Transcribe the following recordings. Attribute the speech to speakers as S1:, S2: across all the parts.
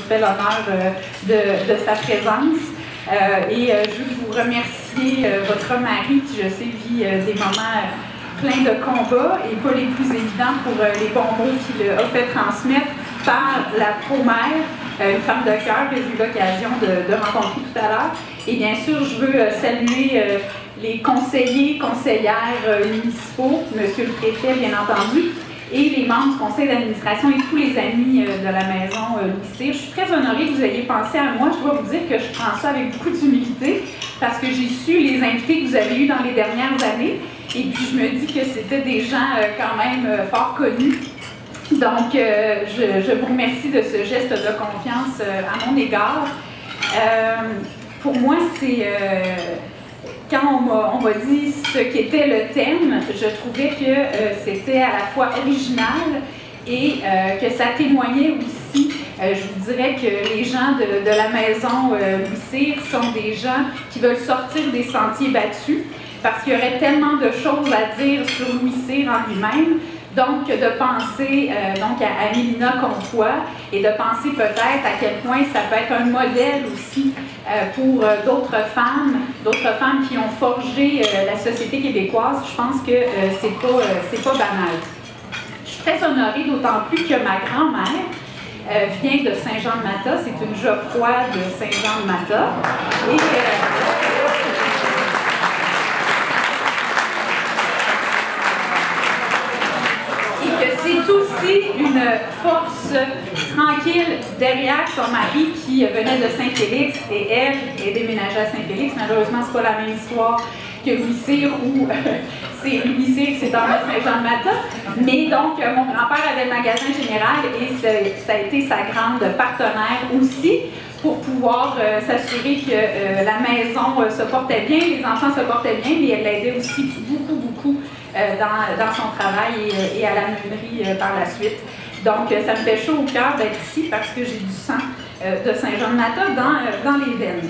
S1: fait l'honneur de sa présence. Et je veux vous remercier votre mari qui, je sais, vit des moments pleins de combats et pas les plus évidents pour les bons mots qu'il a fait transmettre par la pro-mère, une femme de cœur que j'ai eu l'occasion de rencontrer tout à l'heure. Et bien sûr, je veux saluer les conseillers, conseillères municipaux, monsieur le préfet, bien entendu, et les membres du conseil d'administration et tous les amis de la maison Louis Cyr. Je suis très honorée que vous ayez pensé à moi. Je dois vous dire que je prends ça avec beaucoup d'humilité parce que j'ai su les invités que vous avez eus dans les dernières années. Et puis, je me dis que c'était des gens quand même fort connus. Donc, je vous remercie de ce geste de confiance à mon égard. Pour moi, c'est... quand on m'a dit ce qu'était le thème, je trouvais que c'était à la fois original et que ça témoignait aussi, je vous dirais que les gens de la maison Louis Cyr sont des gens qui veulent sortir des sentiers battus parce qu'il y aurait tellement de choses à dire sur Louis Cyr en lui-même. Donc, de penser donc à Mélina Comtois et de penser peut-être à quel point ça peut être un modèle aussi pour d'autres femmes qui ont forgé la société québécoise. Je pense que c'est pas banal. Je suis très honorée, d'autant plus que ma grand-mère vient de Saint-Jean-de-Mata. C'est une Geoffroy de Saint-Jean-de-Mata. Et c'est aussi une force tranquille derrière son mari qui venait de Saint-Félix et elle est déménagée à Saint-Félix. Malheureusement, c'est pas la même histoire que Louis Cyr où c'est Louis Cyr qui s'est emmené à Saint-Jean-de-Mata. Mais donc, mon grand-père avait le magasin général et ça a été sa grande partenaire aussi pour pouvoir s'assurer que la maison se portait bien, les enfants se portaient bien, mais elle l'aidait aussi beaucoup dans son travail et à la meunerie par la suite. Donc, ça me fait chaud au cœur d'être ici parce que j'ai du sang de Saint-Jean-de-Mata dans les veines.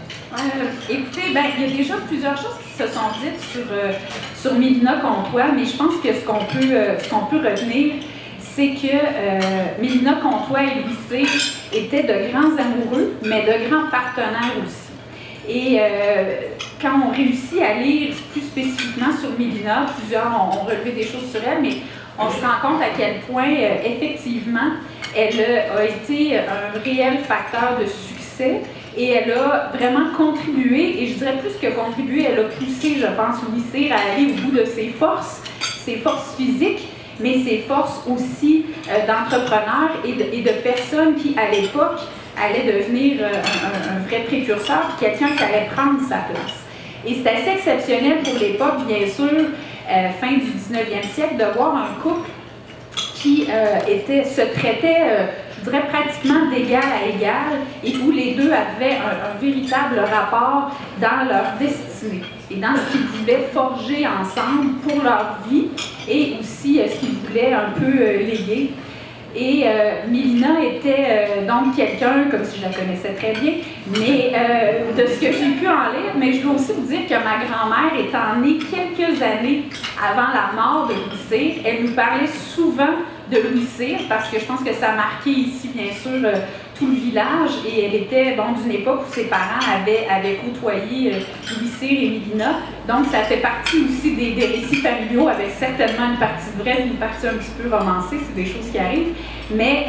S1: Écoutez, ben, il y a déjà plusieurs choses qui se sont dites sur Mélina Comtois, mais je pense que ce qu'on peut retenir, c'est que Mélina Comtois et Louis Cyr étaient de grands amoureux, mais de grands partenaires aussi. Et quand on réussit à lire plus spécifiquement sur Mélina, plusieurs ont relevé des choses sur elle, mais on se rend compte à quel point, effectivement, elle a été un réel facteur de succès et elle a vraiment contribué, et je dirais plus que contribué, elle a poussé, je pense, Louis Cyr à aller au bout de ses forces physiques, mais ses forces aussi d'entrepreneur et de personnes qui, à l'époque, allait devenir un vrai précurseur, quelqu'un qui allait prendre sa place. Et c'est assez exceptionnel pour l'époque, bien sûr, fin du 19e siècle, de voir un couple qui se traitait, je dirais, pratiquement d'égal à égal, et où les deux avaient un véritable rapport dans leur destinée et dans ce qu'ils voulaient forger ensemble pour leur vie, et aussi ce qu'ils voulaient un peu léguer. Et Mélina était donc quelqu'un, comme si je la connaissais très bien, mais de ce que j'ai pu en lire, mais je dois aussi vous dire que ma grand-mère étant née quelques années avant la mort de Louis Cyr, elle nous parlait souvent de Louis Cyr, parce que je pense que ça a marqué ici, bien sûr, tout le village, et elle était d'une époque où ses parents avaient côtoyé Louis Cyr et Mélina, donc ça fait partie aussi des récits familiaux, avec certainement une partie vraie, une partie un petit peu romancée, c'est des choses qui arrivent, mais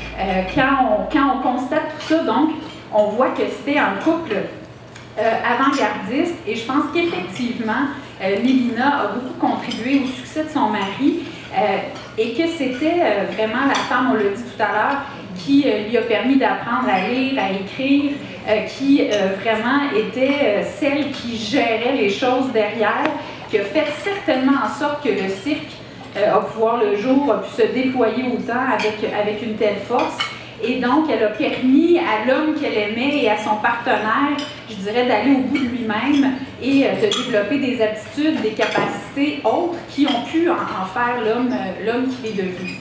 S1: quand on constate tout ça, donc, on voit que c'était un couple avant-gardiste, et je pense qu'effectivement, Mélina a beaucoup contribué au succès de son mari, et que c'était vraiment la femme, on l'a dit tout à l'heure, qui lui a permis d'apprendre à lire, à écrire, qui vraiment était celle qui gérait les choses derrière, qui a fait certainement en sorte que le cirque a pu voir le jour, a pu se déployer autant avec une telle force. Et donc, elle a permis à l'homme qu'elle aimait et à son partenaire, je dirais, d'aller au bout de lui-même et de développer des aptitudes, des capacités autres qui ont pu en faire l'homme qu'il est devenu.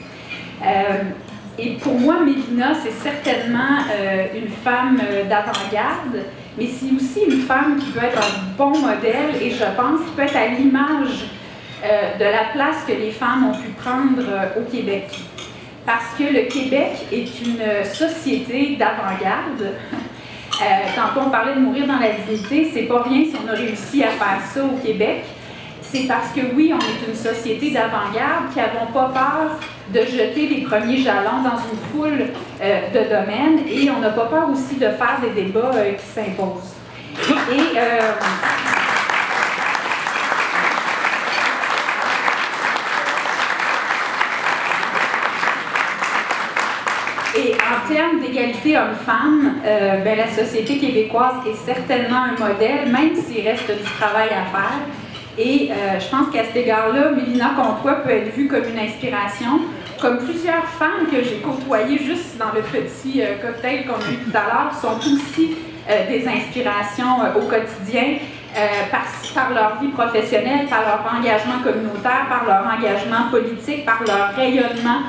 S1: Et pour moi, Mélina, c'est certainement une femme d'avant-garde, mais c'est aussi une femme qui peut être un bon modèle et je pense qui peut être à l'image de la place que les femmes ont pu prendre au Québec. parce que le Québec est une société d'avant-garde. Tantôt on parlait de mourir dans la dignité, c'est pas rien si on a réussi à faire ça au Québec. C'est parce que oui, on est une société d'avant-garde qui n'avons pas peur de jeter les premiers jalons dans une foule de domaines et on n'a pas peur aussi de faire des débats qui s'imposent. Et en termes d'égalité homme-femme, la société québécoise est certainement un modèle, même s'il reste du travail à faire. Et je pense qu'à cet égard-là, Mélina Comtois peut être vue comme une inspiration, comme plusieurs femmes que j'ai côtoyées juste dans le petit cocktail qu'on a eu tout à l'heure, sont aussi des inspirations au quotidien par leur vie professionnelle, par leur engagement communautaire, par leur engagement politique, par leur rayonnement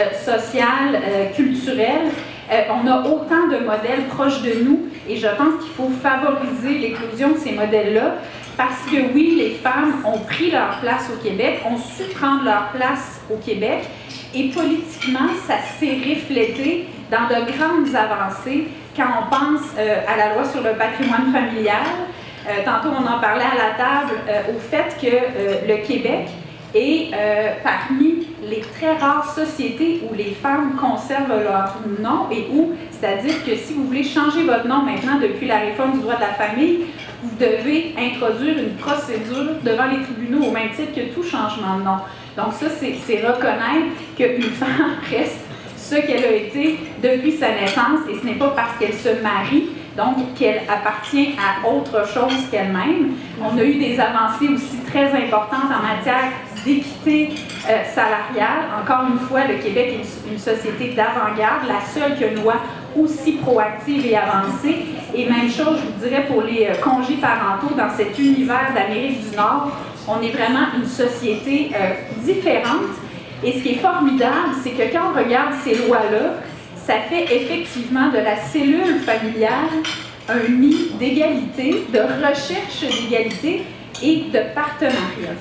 S1: social, culturel. On a autant de modèles proches de nous et je pense qu'il faut favoriser l'éclosion de ces modèles-là parce que oui, les femmes ont pris leur place au Québec, ont su prendre leur place au Québec et politiquement, ça s'est reflété dans de grandes avancées quand on pense à la loi sur le patrimoine familial. Tantôt, on en parlait à la table au fait que le Québec est parmi les très rares sociétés où les femmes conservent leur nom et où, c'est-à-dire que si vous voulez changer votre nom maintenant depuis la réforme du droit de la famille, vous devez introduire une procédure devant les tribunaux au même titre que tout changement de nom. Donc ça, c'est reconnaître qu'une femme reste ce qu'elle a été depuis sa naissance et ce n'est pas parce qu'elle se marie, donc qu'elle appartient à autre chose qu'elle-même. On a eu des avancées aussi très importantes en matière d'équité salariale. Encore une fois, le Québec est une société d'avant-garde, la seule qui a une loi aussi proactive et avancée. Et même chose, je vous dirais, pour les congés parentaux dans cet univers d'Amérique du Nord, on est vraiment une société différente. Et ce qui est formidable, c'est que quand on regarde ces lois-là, ça fait effectivement de la cellule familiale un nid d'égalité, de recherche d'égalité et de partenariat.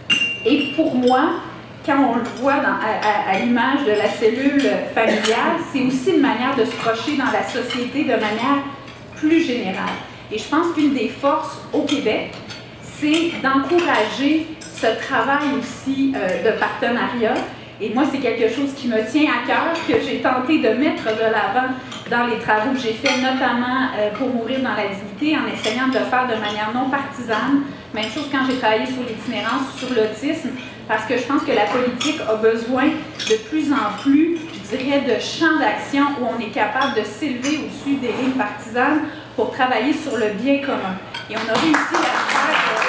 S1: Et pour moi, quand on le voit à l'image de la cellule familiale, c'est aussi une manière de se projeter dans la société de manière plus générale. Et je pense qu'une des forces au Québec, c'est d'encourager ce travail aussi de partenariat. Et moi, c'est quelque chose qui me tient à cœur, que j'ai tenté de mettre de l'avant dans les travaux que j'ai faits, notamment pour mourir dans la dignité, en essayant de le faire de manière non partisane. Même chose quand j'ai travaillé sur l'itinérance ou sur l'autisme, parce que je pense que la politique a besoin de plus en plus, je dirais, de champs d'action où on est capable de s'élever au-dessus des lignes partisanes pour travailler sur le bien commun. Et on a réussi à le faire.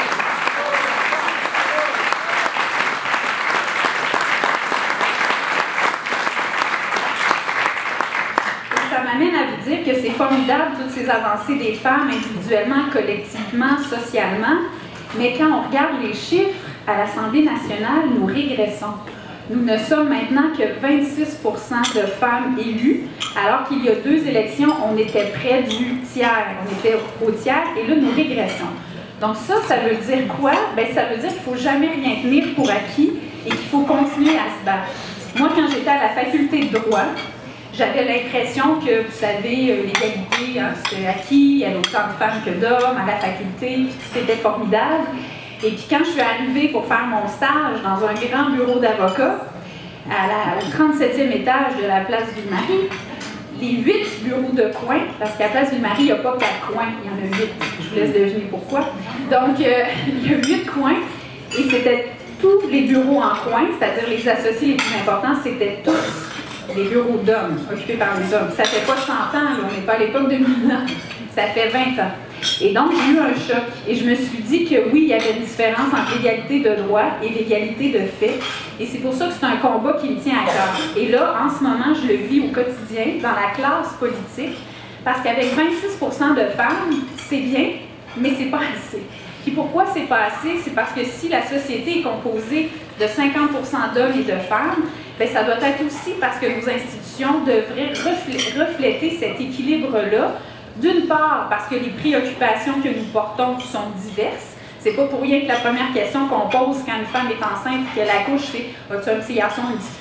S1: Ça m'amène à vous dire que c'est formidable, toutes ces avancées des femmes, individuellement, collectivement, socialement, mais quand on regarde les chiffres à l'Assemblée nationale, nous régressons. Nous ne sommes maintenant que 26% de femmes élues, alors qu'il y a 2 élections, on était près du tiers, on était au tiers, et là, nous régressons. Donc ça veut dire quoi? Bien, ça veut dire qu'il ne faut jamais rien tenir pour acquis et qu'il faut continuer à se battre. Moi, quand j'étais à la faculté de droit, j'avais l'impression que, vous savez, l'égalité, hein, c'était acquis, il y avait autant de femmes que d'hommes à la faculté, c'était formidable. Et puis quand je suis arrivée pour faire mon stage dans un grand bureau d'avocat, au 37e étage de la place Ville-Marie, les 8 bureaux de coin, parce qu'à la place Ville-Marie, il n'y a pas 4 coins, il y en a 8. Je vous laisse deviner pourquoi. Donc, il y a 8 coins, et c'était tous les bureaux en coin, c'est-à-dire les associés les plus importants, c'était tous des bureaux d'hommes, occupés par les hommes. Ça fait pas 100 ans, là, on n'est pas à l'époque de 1000 ans, ça fait 20 ans. Et donc, j'ai eu un choc. Et je me suis dit que oui, il y avait une différence entre l'égalité de droit et l'égalité de fait. Et c'est pour ça que c'est un combat qui me tient à cœur. Et là, en ce moment, je le vis au quotidien, dans la classe politique, parce qu'avec 26% de femmes, c'est bien, mais c'est pas assez. Puis pourquoi c'est pas assez? C'est parce que si la société est composée de 50% d'hommes et de femmes, bien, ça doit être aussi parce que nos institutions devraient refléter cet équilibre-là. D'une part, parce que les préoccupations que nous portons sont diverses. C'est pas pour rien que la première question qu'on pose quand une femme est enceinte et qu'elle accouche, c'est « As-tu un petit garçon ou une petite fille? »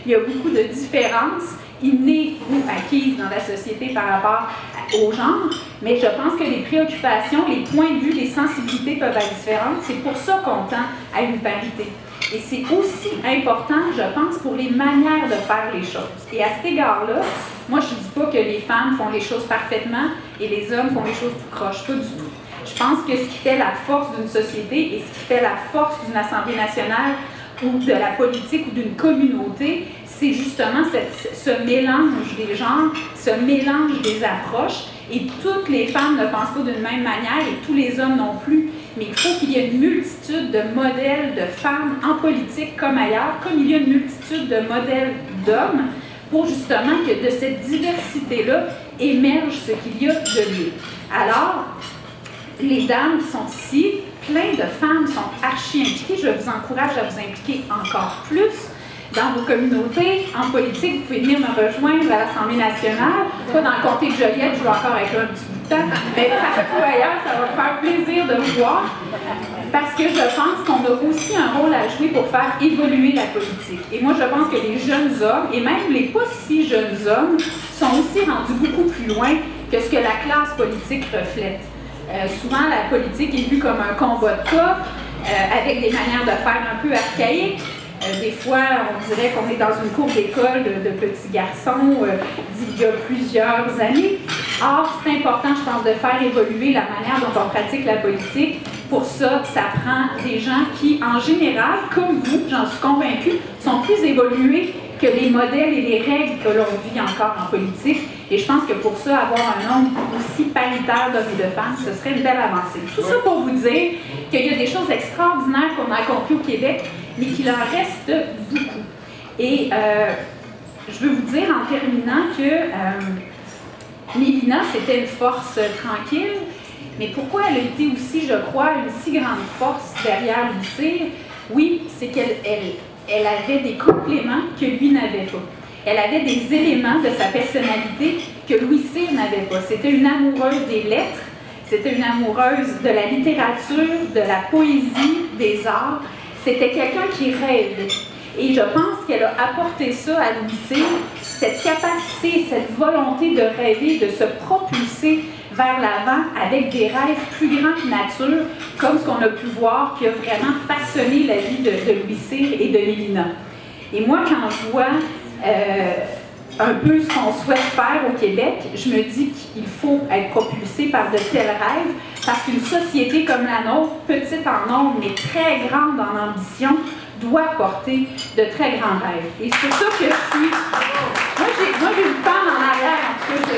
S1: Il y a beaucoup de différences innées ou acquises dans la société par rapport au genre, mais je pense que les préoccupations, les points de vue, les sensibilités peuvent être différentes. C'est pour ça qu'on tend à une parité. Et c'est aussi important, je pense, pour les manières de faire les choses. Et à cet égard-là, moi, je ne dis pas que les femmes font les choses parfaitement et les hommes font les choses tout croche, pas du tout. Je pense que ce qui fait la force d'une société et ce qui fait la force d'une Assemblée nationale ou de la politique ou d'une communauté, c'est justement ce mélange des genres, ce mélange des approches. Et toutes les femmes ne pensent pas d'une même manière et tous les hommes non plus. Mais il faut qu'il y ait une multitude de modèles de femmes en politique comme ailleurs, comme il y a une multitude de modèles d'hommes, pour justement que de cette diversité-là émerge ce qu'il y a de mieux. Alors, les dames qui sont ici, plein de femmes sont archi impliquées. Je vous encourage à vous impliquer encore plus dans vos communautés, en politique. Vous pouvez venir me rejoindre à l'Assemblée nationale, pas dans le comté de Joliette, je joue encore avec un petit bout de temps, mais partout ailleurs, ça va me faire plaisir de vous voir, parce que je pense qu'on a aussi un rôle à jouer pour faire évoluer la politique. Et moi, je pense que les jeunes hommes, et même les pas si jeunes hommes, sont aussi rendus beaucoup plus loin que ce que la classe politique reflète. Souvent, la politique est vue comme un combat de coq, avec des manières de faire un peu archaïques. Des fois, on dirait qu'on est dans une cour d'école de petits garçons d'il y a plusieurs années. Or, c'est important, je pense, de faire évoluer la manière dont on pratique la politique. Pour ça, ça prend des gens qui, en général, comme vous, j'en suis convaincue, sont plus évolués que les modèles et les règles que l'on vit encore en politique. Et je pense que pour ça, avoir un nombre aussi paritaire d'hommes et de femmes, ce serait une belle avancée. Tout ça pour vous dire qu'il y a des choses extraordinaires qu'on a accomplies au Québec, mais qu'il en reste beaucoup. Et je veux vous dire en terminant que Mélina, c'était une force tranquille, mais pourquoi elle a été aussi, je crois, une si grande force derrière Louis Cyr? Oui, c'est qu'elle avait des compléments que lui n'avait pas. Elle avait des éléments de sa personnalité que Louis Cyr n'avait pas. C'était une amoureuse des lettres, c'était une amoureuse de la littérature, de la poésie, des arts. C'était quelqu'un qui rêvait. Et je pense qu'elle a apporté ça à Louis Cyr, cette capacité, cette volonté de rêver, de se propulser vers l'avant avec des rêves plus grands que nature, comme ce qu'on a pu voir qui a vraiment façonné la vie de Louis Cyr et de Mélina. Et moi, quand je vois un peu ce qu'on souhaite faire au Québec, je me dis qu'il faut être propulsé par de tels rêves, parce qu'une société comme la nôtre, petite en nombre, mais très grande en ambition, doit porter de très grands rêves. Et c'est pour ça que je suis... Moi, j'ai une femme en arrière, en tout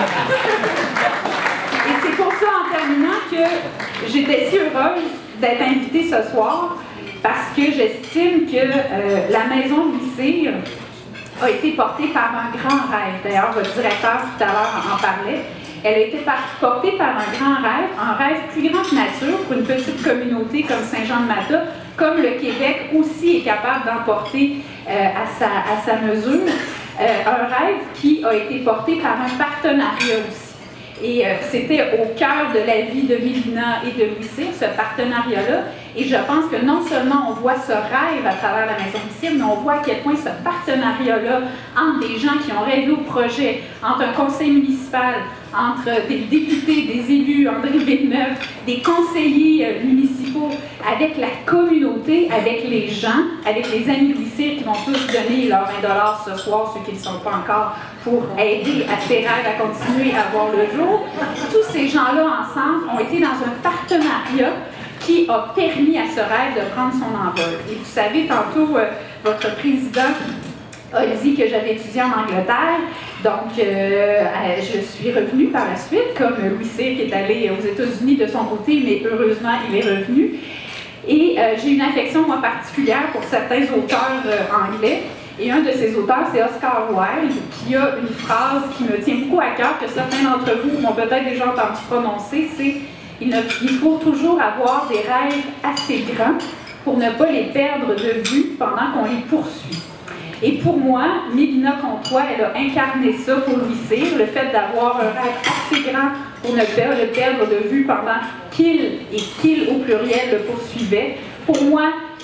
S1: cas. Et c'est pour ça, en terminant, que j'étais si heureuse d'être invitée ce soir, parce que j'estime que la maison Louis Cyr a été portée par un grand rêve. D'ailleurs, votre directeur tout à l'heure en parlait. Elle a été portée par un rêve plus grand que nature pour une petite communauté comme Saint-Jean-de-Mata, comme le Québec aussi est capable d'emporter à sa mesure. Un rêve qui a été porté par un partenariat aussi. Et c'était au cœur de la vie de Mélina et de Louis Cyr, ce partenariat-là. Et je pense que non seulement on voit ce rêve à travers la Maison Louis Cyr, mais on voit à quel point ce partenariat-là entre des gens qui ont rêvé au projet, entre un conseil municipal, entre des députés, des élus, André Villeneuve, des conseillers municipaux, avec la communauté, avec les gens, avec les amis Louis Cyr qui vont tous donner leurs 20$ ce soir, ceux qui ne le sont pas encore, pour aider à ces rêves à continuer à voir le jour. Tous ces gens-là ensemble ont été dans un partenariat qui a permis à ce rêve de prendre son envol. Et vous savez, tantôt, votre président a dit que j'avais étudié en Angleterre, donc je suis revenue par la suite, comme Louis Cyr qui est allé aux États-Unis de son côté, mais heureusement, il est revenu. Et j'ai une affection, moi, particulière pour certains auteurs anglais. Et un de ces auteurs, c'est Oscar Wilde, qui a une phrase qui me tient beaucoup à cœur, que certains d'entre vous m'ont peut-être déjà entendu prononcer, c'est « Il faut toujours avoir des rêves assez grands pour ne pas les perdre de vue pendant qu'on les poursuit ». Et pour moi, Mélina Comtois, elle a incarné ça pour Louis Cyr, le fait d'avoir un rêve assez grand pour ne pas le perdre de vue pendant qu'il, et qu'il au pluriel, le poursuivait. Pour moi,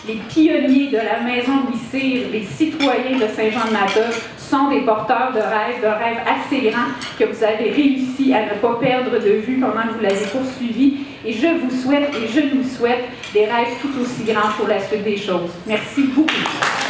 S1: les pionniers de la maison Louis Cyr, les citoyens de Saint-Jean-de-Madoff sont des porteurs de rêves assez grands que vous avez réussi à ne pas perdre de vue pendant que vous l'avez poursuivi. Et je vous souhaite et je nous souhaite des rêves tout aussi grands pour la suite des choses. Merci beaucoup.